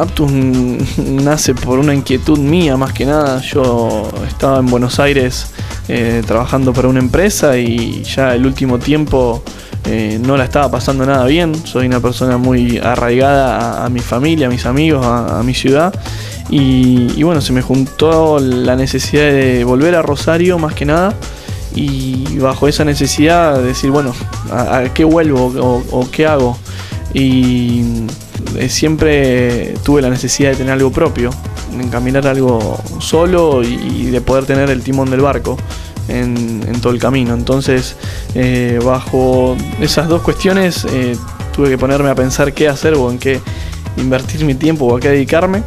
Aptus nace por una inquietud mía más que nada. Yo estaba en Buenos Aires trabajando para una empresa y ya el último tiempo no la estaba pasando nada bien. Soy una persona muy arraigada a mi familia, a mis amigos, a mi ciudad. Y bueno, se me juntó la necesidad de volver a Rosario más que nada. Y bajo esa necesidad de decir, bueno, ¿a qué vuelvo o qué hago? Y siempre tuve la necesidad de tener algo propio, de encaminar algo solo y de poder tener el timón del barco en todo el camino. Entonces, bajo esas dos cuestiones, tuve que ponerme a pensar qué hacer o en qué invertir mi tiempo o a qué dedicarme.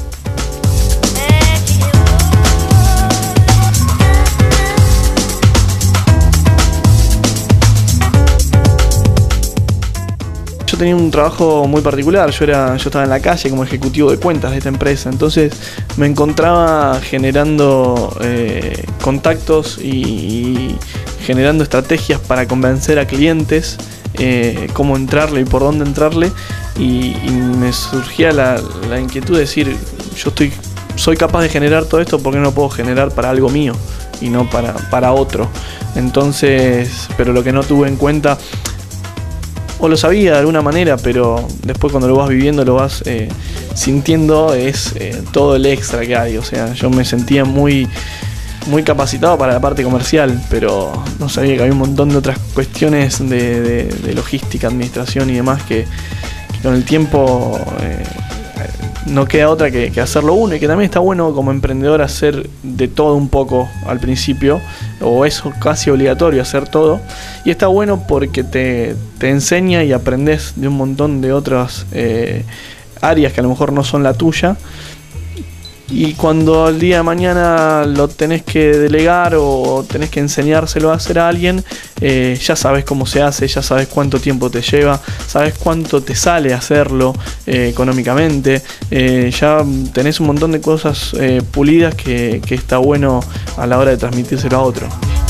Yo tenía un trabajo muy particular, yo estaba en la calle como ejecutivo de cuentas de esta empresa, entonces me encontraba generando contactos y generando estrategias para convencer a clientes cómo entrarle y por dónde entrarle, y me surgía la inquietud de decir, soy capaz de generar todo esto, ¿por qué no puedo generar para algo mío y no para otro? Entonces, pero lo que no tuve en cuenta, o lo sabía de alguna manera, pero después cuando lo vas viviendo, lo vas sintiendo, es todo el extra que hay. O sea, yo me sentía muy capacitado para la parte comercial, pero no sabía que había un montón de otras cuestiones de logística, administración y demás que con el tiempo no queda otra que hacerlo uno, y que también está bueno como emprendedor hacer de todo un poco al principio, o es casi obligatorio hacer todo, y está bueno porque te enseña y aprendes de un montón de otras áreas que a lo mejor no son la tuya, y cuando el día de mañana lo tenés que delegar o tenés que enseñárselo a hacer a alguien, ya sabes cómo se hace, ya sabes cuánto tiempo te lleva, sabes cuánto te sale hacerlo económicamente, ya tenés un montón de cosas pulidas que está bueno a la hora de transmitírselo a otro.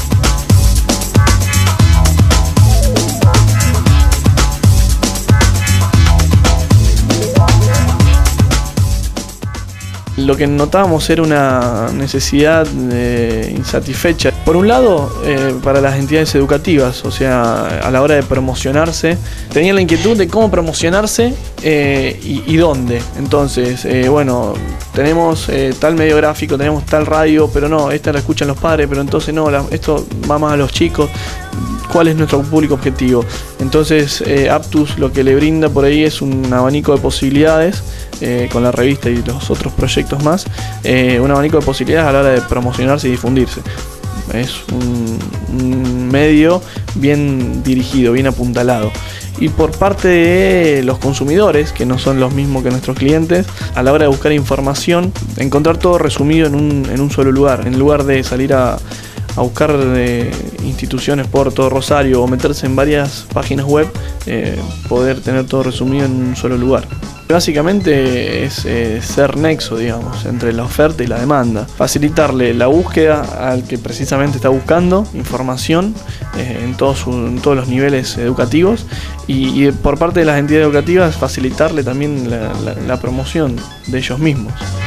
Lo que notábamos era una necesidad insatisfecha. Por un lado, para las entidades educativas, o sea, a la hora de promocionarse, tenían la inquietud de cómo promocionarse y dónde. Entonces, bueno, tenemos tal medio gráfico, tenemos tal radio, pero no, esta la escuchan los padres, pero entonces no, esto va más a los chicos. ¿Cuál es nuestro público objetivo? Entonces, Aptus lo que le brinda por ahí es un abanico de posibilidades, con la revista y los otros proyectos más, un abanico de posibilidades a la hora de promocionarse y difundirse. Es un medio bien dirigido, bien apuntalado. Y por parte de los consumidores, que no son los mismos que nuestros clientes, a la hora de buscar información, encontrar todo resumido en un solo lugar, en lugar de salir a buscar instituciones por todo Rosario o meterse en varias páginas web, poder tener todo resumido en un solo lugar. Básicamente es ser nexo, digamos, entre la oferta y la demanda. Facilitarle la búsqueda al que precisamente está buscando información en todos los niveles educativos, y por parte de las entidades educativas facilitarle también la promoción de ellos mismos.